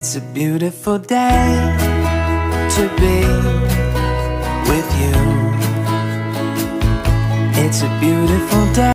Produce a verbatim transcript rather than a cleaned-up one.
It's a beautiful day to be with you. It's a beautiful day.